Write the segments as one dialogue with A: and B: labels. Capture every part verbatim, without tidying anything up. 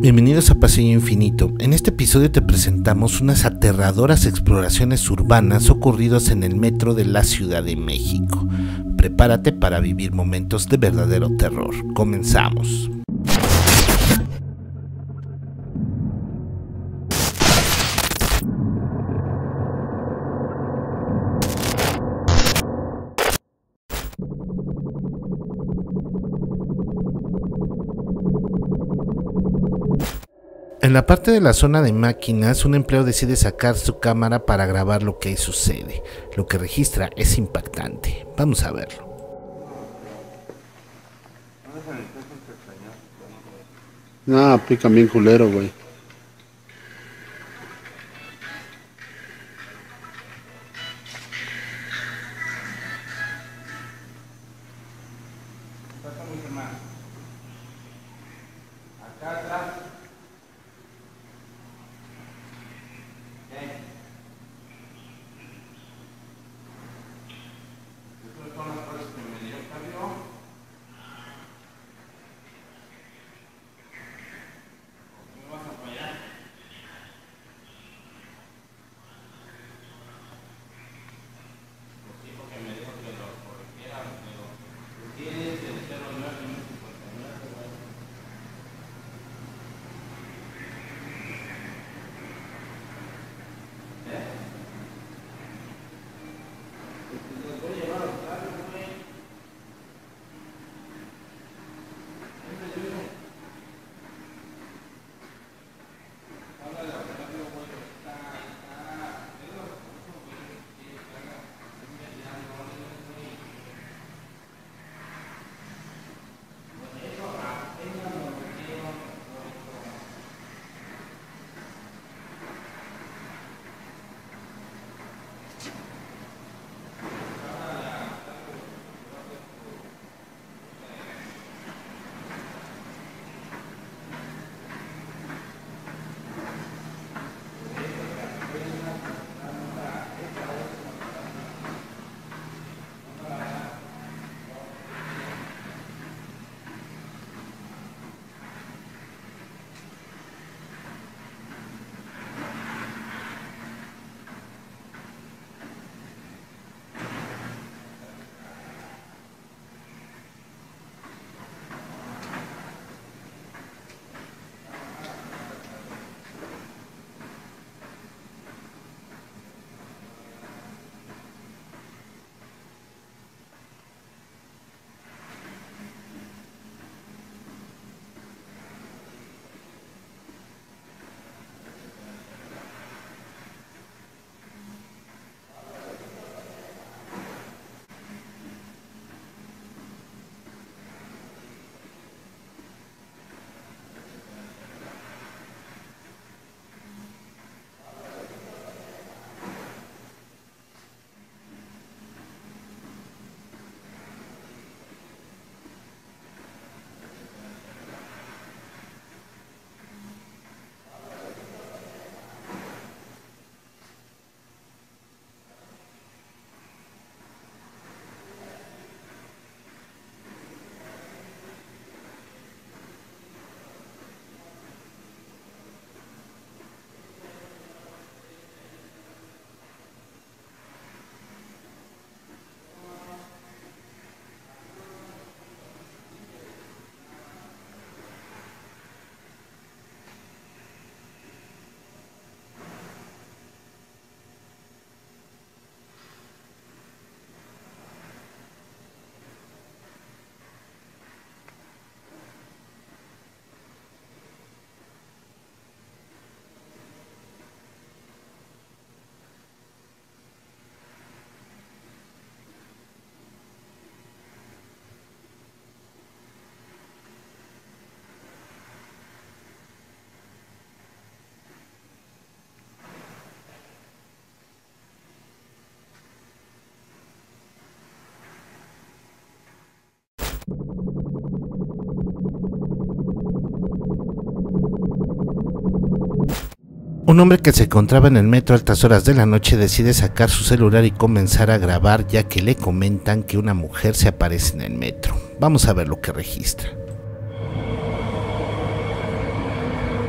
A: Bienvenidos a Pasillo Infinito. En este episodio te presentamos unas aterradoras exploraciones urbanas ocurridas en el metro de la Ciudad de México. Prepárate para vivir momentos de verdadero terror. Comenzamos. En la parte de la zona de máquinas, un empleado decide sacar su cámara para grabar lo que ahí sucede. Lo que registra es impactante. Vamos a verlo.
B: No, pican bien culero, güey.
C: Acá atrás. Estas son las cosas que me dio cambio. ¿Cómo vas a apoyar? Los tipos que me dijo que lo corrigieran, pero tienes el cero nueve cincuenta y nueve.
A: Un hombre que se encontraba en el metro a altas horas de la noche decide sacar su celular y comenzar a grabar, ya que le comentan que una mujer se aparece en el metro. Vamos a ver lo que registra.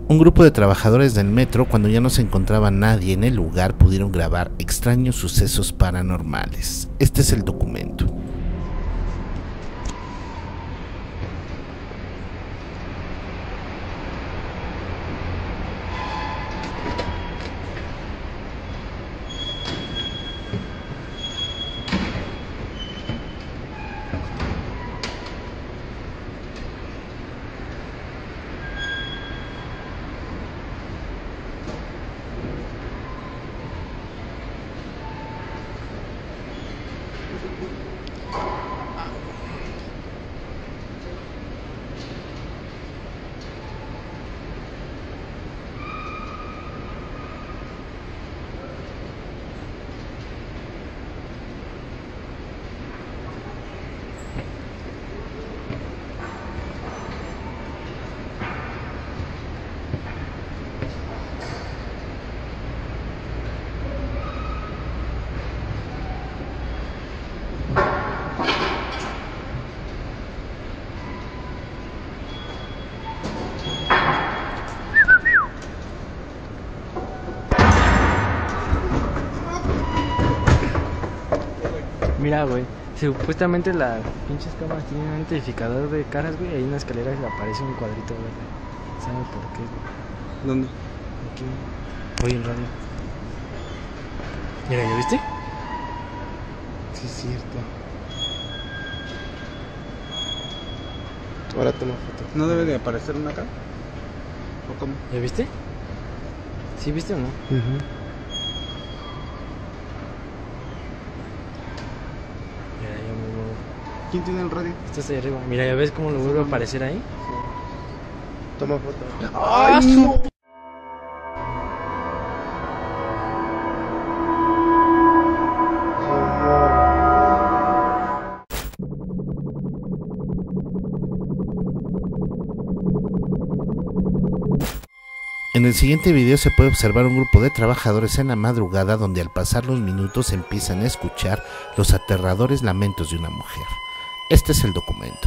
A: Un grupo de trabajadores del metro, cuando ya no se encontraba nadie en el lugar, pudieron grabar extraños sucesos paranormales. Este es el documento.
D: Mira, güey, supuestamente las pinches cámaras tienen un identificador de caras, güey. Ahí en la escalera aparece un cuadrito verde. ¿Sabes por qué, güey?
B: ¿Dónde?
D: Aquí, oye el radio. Mira, ¿ya viste?
B: Sí, es cierto. Ahora toma foto. ¿No debe de aparecer una acá? ¿O cómo?
D: ¿Ya viste? ¿Sí viste o no?
B: Uh-huh.
D: Mira, ya me muevo.
B: ¿Quién tiene el radio?
D: Estás ahí arriba. Mira, ¿ya ves cómo lo vuelve a aparecer ahí?
B: Sí. Toma foto.
D: ¡Ay, no!
A: En el siguiente video se puede observar un grupo de trabajadores en la madrugada donde al pasar los minutos empiezan a escuchar los aterradores lamentos de una mujer. Este es el documento.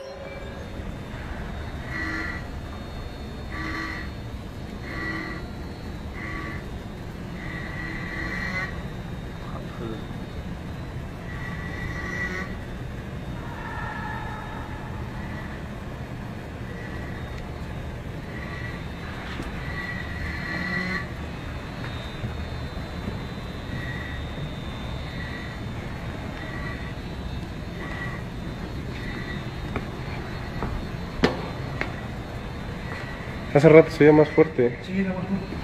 B: Hace rato se veía más fuerte.
D: Sí, era más fuerte.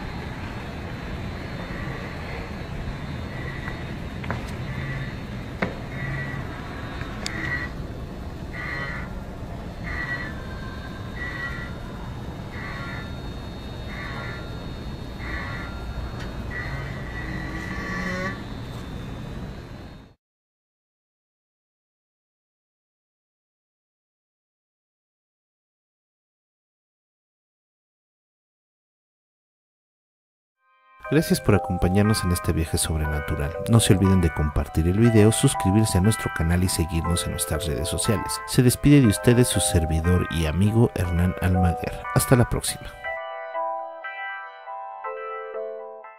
A: Gracias por acompañarnos en este viaje sobrenatural. No se olviden de compartir el video, suscribirse a nuestro canal y seguirnos en nuestras redes sociales. Se despide de ustedes su servidor y amigo Hernán Almaguer. Hasta la próxima.